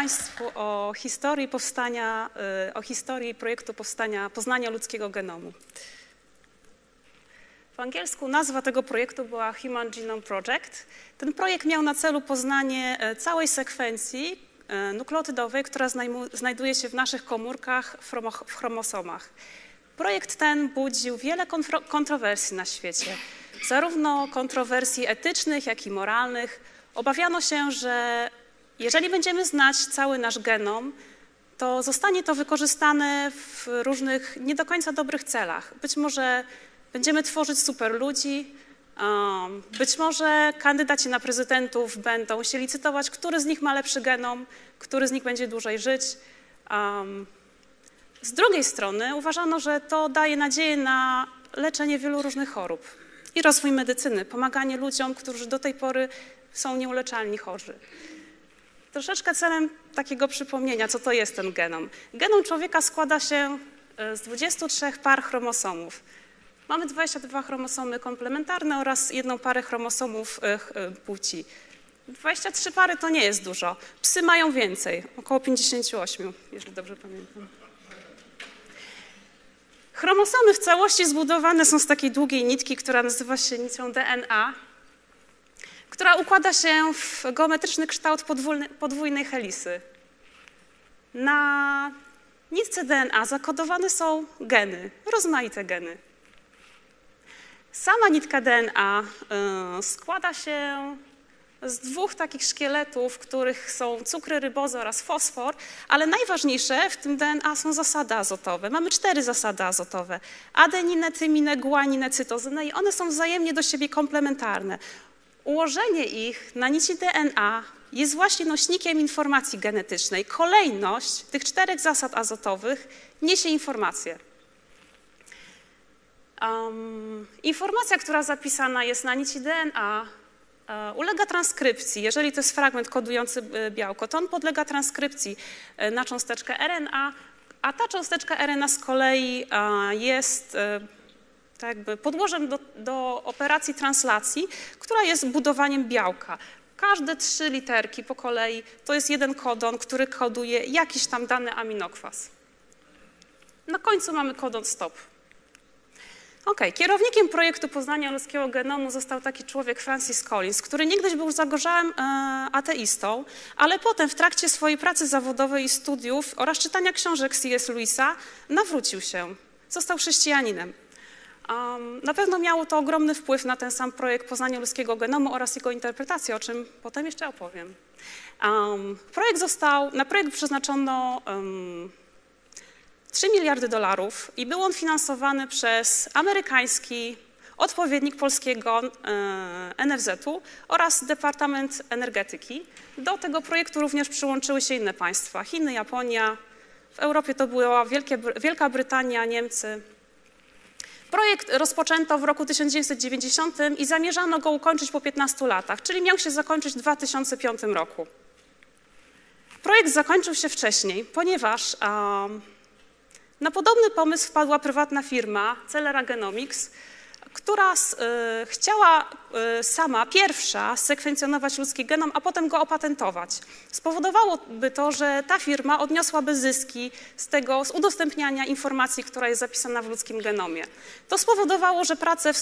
Państwu o historii powstania, o historii projektu powstania poznania ludzkiego genomu. W angielsku nazwa tego projektu była Human Genome Project. Ten projekt miał na celu poznanie całej sekwencji nukleotydowej, która znajduje się w naszych komórkach w chromosomach. Projekt ten budził wiele kontrowersji na świecie, zarówno kontrowersji etycznych, jak i moralnych. Obawiano się, że jeżeli będziemy znać cały nasz genom, to zostanie to wykorzystane w różnych nie do końca dobrych celach. Być może będziemy tworzyć super ludzi, być może kandydaci na prezydentów będą się licytować, który z nich ma lepszy genom, który z nich będzie dłużej żyć. Z drugiej strony uważano, że to daje nadzieję na leczenie wielu różnych chorób i rozwój medycyny, pomaganie ludziom, którzy do tej pory są nieuleczalni chorzy. Troszeczkę celem takiego przypomnienia, co to jest ten genom. Genom człowieka składa się z 23 par chromosomów. Mamy 22 chromosomy komplementarne oraz jedną parę chromosomów płci. 23 pary to nie jest dużo. Psy mają więcej, około 58, jeżeli dobrze pamiętam. Chromosomy w całości zbudowane są z takiej długiej nitki, która nazywa się nicią DNA, która układa się w geometryczny kształt podwójnej helisy. Na nitce DNA zakodowane są geny, rozmaite geny. Sama nitka DNA składa się z dwóch takich szkieletów, w których są cukry rybozy oraz fosfor, ale najważniejsze w tym DNA są zasady azotowe. Mamy 4 zasady azotowe: adeninę, tyminę, guaninę, cytozynę i one są wzajemnie do siebie komplementarne. Ułożenie ich na nici DNA jest właśnie nośnikiem informacji genetycznej. Kolejność tych 4 zasad azotowych niesie informację. Informacja, która zapisana jest na nici DNA, ulega transkrypcji. Jeżeli to jest fragment kodujący białko, to on podlega transkrypcji na cząsteczkę RNA, a ta cząsteczka RNA z kolei jest tak jakby podłożem do operacji translacji, która jest budowaniem białka. Każde 3 literki po kolei to jest jeden kodon, który koduje jakiś tam dany aminokwas. Na końcu mamy kodon stop. Kierownikiem projektu poznania ludzkiego genomu został taki człowiek Francis Collins, który niegdyś był zagorzałym ateistą, ale potem w trakcie swojej pracy zawodowej i studiów oraz czytania książek C.S. Lewisa nawrócił się, został chrześcijaninem. Na pewno miało to ogromny wpływ na ten sam projekt poznania ludzkiego genomu oraz jego interpretację, o czym potem jeszcze opowiem. Na projekt przeznaczono 3 miliardy dolarów i był on finansowany przez amerykański odpowiednik polskiego NFZ-u oraz Departament Energetyki. Do tego projektu również przyłączyły się inne państwa: Chiny, Japonia, w Europie to była Wielka Brytania, Niemcy. Projekt rozpoczęto w roku 1990 i zamierzano go ukończyć po 15 latach, czyli miał się zakończyć w 2005 roku. Projekt zakończył się wcześniej, ponieważ na podobny pomysł wpadła prywatna firma Celera Genomics, która chciała sama pierwsza sekwencjonować ludzki genom, a potem go opatentować. Spowodowałoby to, że ta firma odniosłaby zyski z udostępniania informacji, która jest zapisana w ludzkim genomie. To spowodowało, że prace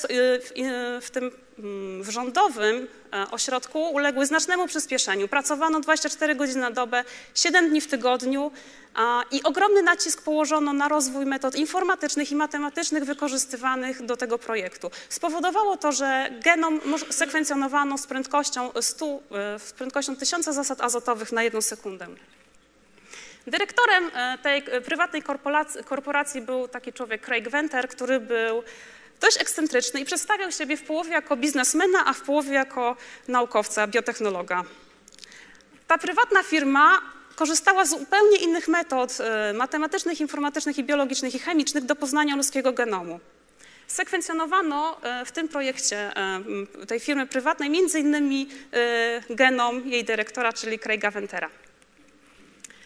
w rządowym ośrodku uległy znacznemu przyspieszeniu. Pracowano 24 godziny na dobę, 7 dni w tygodniu i ogromny nacisk położono na rozwój metod informatycznych i matematycznych wykorzystywanych do tego projektu. Spowodowało to, że genom sekwencjonowano z prędkością 1000 zasad azotowych na 1 sekundę. Dyrektorem tej prywatnej korporacji był taki człowiek Craig Venter, który był dość ekscentryczny i przedstawiał siebie w połowie jako biznesmena, a w połowie jako naukowca, biotechnologa. Ta prywatna firma korzystała z zupełnie innych metod matematycznych, informatycznych i biologicznych i chemicznych do poznania ludzkiego genomu. Sekwencjonowano w tym projekcie tej firmy prywatnej między innymi genom jej dyrektora, czyli Craiga Ventera.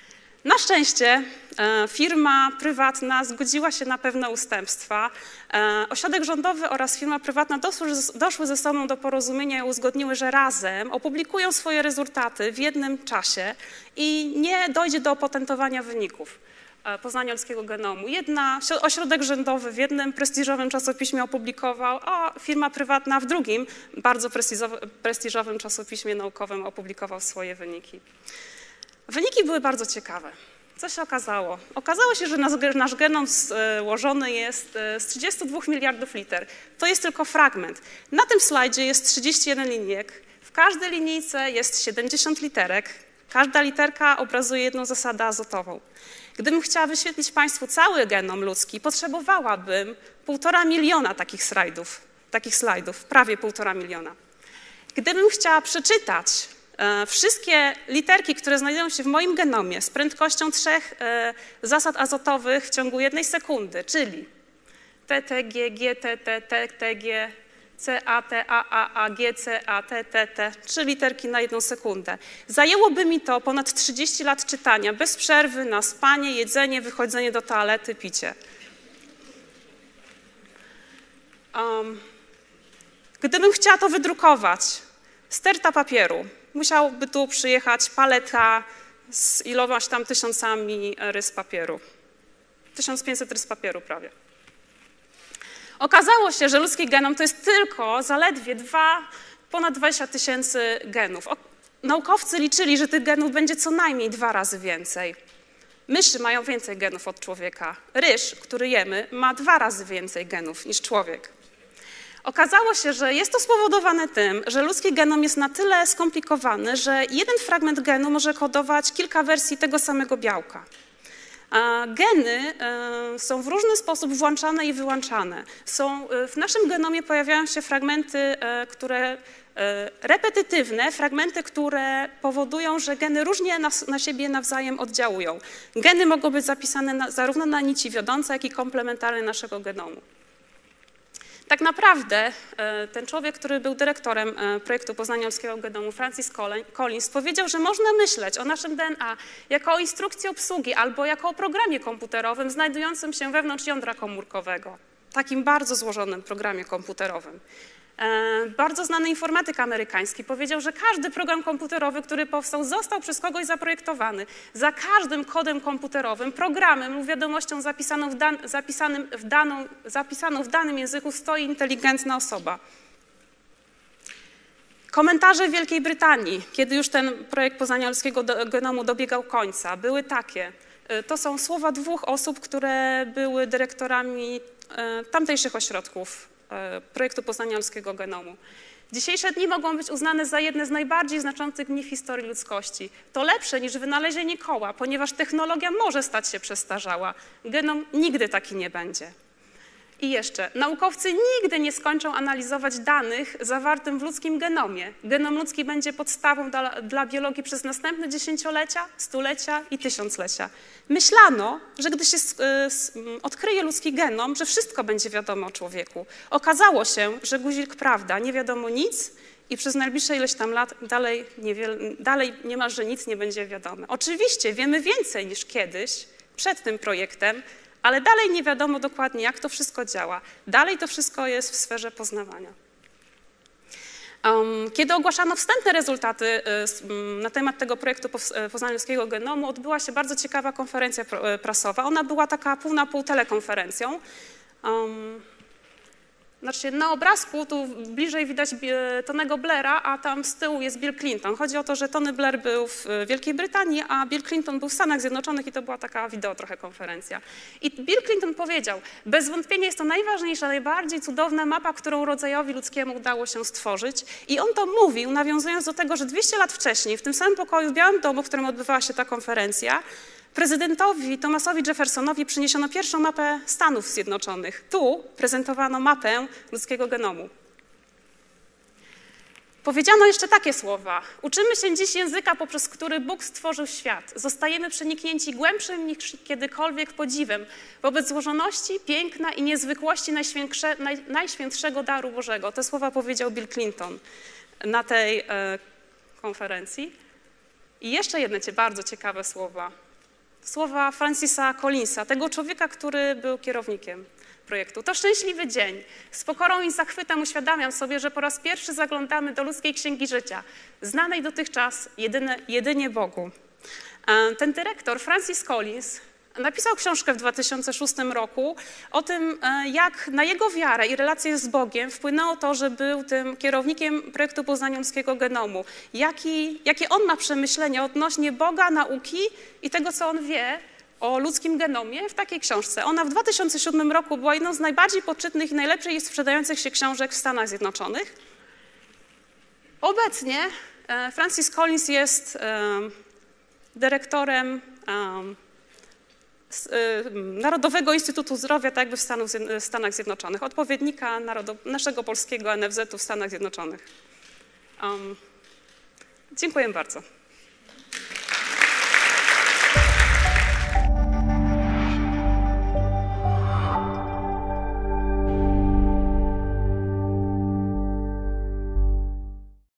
Na szczęście firma prywatna zgodziła się na pewne ustępstwa. Ośrodek rządowy oraz firma prywatna doszły ze sobą do porozumienia i uzgodniły, że razem opublikują swoje rezultaty w jednym czasie i nie dojdzie do opatentowania wyników poznaniowskiego genomu. Ośrodek rządowy w jednym prestiżowym czasopiśmie opublikował, a firma prywatna w drugim, bardzo prestiżowym czasopiśmie naukowym opublikował swoje wyniki. Wyniki były bardzo ciekawe. Co się okazało? Okazało się, że nasz genom złożony jest z 32 miliardów liter. To jest tylko fragment. Na tym slajdzie jest 31 linijek. W każdej linijce jest 70 literek. Każda literka obrazuje jedną zasadę azotową. Gdybym chciała wyświetlić Państwu cały genom ludzki, potrzebowałabym 1,5 miliona takich slajdów, prawie 1,5 miliona. Gdybym chciała przeczytać wszystkie literki, które znajdują się w moim genomie z prędkością 3 zasad azotowych w ciągu 1 sekundy, czyli T, T, G, G, T, T, T, T, G, C, A, T, A, G, C, A, T, T, T, 3 literki na 1 sekundę. Zajęłoby mi to ponad 30 lat czytania, bez przerwy na spanie, jedzenie, wychodzenie do toalety, picie. Gdybym chciała to wydrukować, sterta papieru, musiałby tu przyjechać paleta z ilomaś tam tysiącami rys papieru. 1500 rys papieru prawie. Okazało się, że ludzki genom to jest tylko zaledwie ponad 20 000 genów. Naukowcy liczyli, że tych genów będzie co najmniej 2 razy więcej. Myszy mają więcej genów od człowieka. Ryż, który jemy, ma 2 razy więcej genów niż człowiek. Okazało się, że jest to spowodowane tym, że ludzki genom jest na tyle skomplikowany, że jeden fragment genu może kodować kilka wersji tego samego białka. Geny są w różny sposób włączane i wyłączane. W naszym genomie pojawiają się fragmenty, repetytywne, fragmenty, które powodują, że geny różnie na siebie nawzajem oddziałują. Geny mogą być zapisane zarówno na nici wiodące, jak i komplementarne naszego genomu. Tak naprawdę ten człowiek, który był dyrektorem projektu poznaniowskiego genomu, Francis Collins, powiedział, że można myśleć o naszym DNA jako o instrukcji obsługi albo jako o programie komputerowym znajdującym się wewnątrz jądra komórkowego. Takim bardzo złożonym programie komputerowym. Bardzo znany informatyk amerykański powiedział, że każdy program komputerowy, który powstał, został przez kogoś zaprojektowany. Za każdym kodem komputerowym, programem lub wiadomością zapisaną w danym języku stoi inteligentna osoba. Komentarze w Wielkiej Brytanii, kiedy już ten projekt poznaniowskiego genomu dobiegał końca, były takie. To są słowa 2 osób, które były dyrektorami tamtejszych ośrodków projektu poznaniowskiego genomu. Dzisiejsze dni mogą być uznane za jedne z najbardziej znaczących dni w historii ludzkości. To lepsze niż wynalezienie koła, ponieważ technologia może stać się przestarzała. Genom nigdy taki nie będzie. I jeszcze, naukowcy nigdy nie skończą analizować danych zawartym w ludzkim genomie. Genom ludzki będzie podstawą dla biologii przez następne dziesięciolecia, stulecia i tysiąclecia. Myślano, że gdy się odkryje ludzki genom, że wszystko będzie wiadomo o człowieku. Okazało się, że guzik prawda, nie wiadomo nic i przez najbliższe ileś tam lat dalej niemalże nic nie będzie wiadome. Oczywiście wiemy więcej niż kiedyś, przed tym projektem, ale dalej nie wiadomo dokładnie, jak to wszystko działa. Dalej to wszystko jest w sferze poznawania. Kiedy ogłaszano wstępne rezultaty na temat tego projektu poznaniowskiego genomu, odbyła się bardzo ciekawa konferencja prasowa. Ona była taka pół na pół telekonferencją. Znaczy na obrazku tu bliżej widać Tonego Blaira, a tam z tyłu jest Bill Clinton. Chodzi o to, że Tony Blair był w Wielkiej Brytanii, a Bill Clinton był w Stanach Zjednoczonych i to była taka wideo trochę konferencja. I Bill Clinton powiedział, bez wątpienia jest to najważniejsza, najbardziej cudowna mapa, którą rodzajowi ludzkiemu udało się stworzyć. I on to mówił, nawiązując do tego, że 200 lat wcześniej w tym samym pokoju w Białym Domu, w którym odbywała się ta konferencja, prezydentowi Thomasowi Jeffersonowi przyniesiono pierwszą mapę Stanów Zjednoczonych. Tu prezentowano mapę ludzkiego genomu. Powiedziano jeszcze takie słowa. Uczymy się dziś języka, poprzez który Bóg stworzył świat. Zostajemy przeniknięci głębszym niż kiedykolwiek podziwem wobec złożoności, piękna i niezwykłości najświętszego daru Bożego. Te słowa powiedział Bill Clinton na tej konferencji. I jeszcze jedne bardzo ciekawe słowa. słowa Francisa Collinsa, tego człowieka, który był kierownikiem projektu. To szczęśliwy dzień. Z pokorą i zachwytem uświadamiam sobie, że po raz pierwszy zaglądamy do ludzkiej księgi życia, znanej dotychczas jedynie Bogu. Ten dyrektor, Francis Collins, napisał książkę w 2006 roku o tym, jak na jego wiarę i relacje z Bogiem wpłynęło to, że był tym kierownikiem projektu poznania ludzkiego genomu. Jakie on ma przemyślenia odnośnie Boga, nauki i tego, co on wie o ludzkim genomie w takiej książce. Ona w 2007 roku była jedną z najbardziej poczytnych i najlepiej sprzedających się książek w Stanach Zjednoczonych. Obecnie Francis Collins jest dyrektorem Narodowego Instytutu Zdrowia, tak jakby w Stanach Zjednoczonych, odpowiednika naszego polskiego NFZ-u w Stanach Zjednoczonych. Dziękuję bardzo.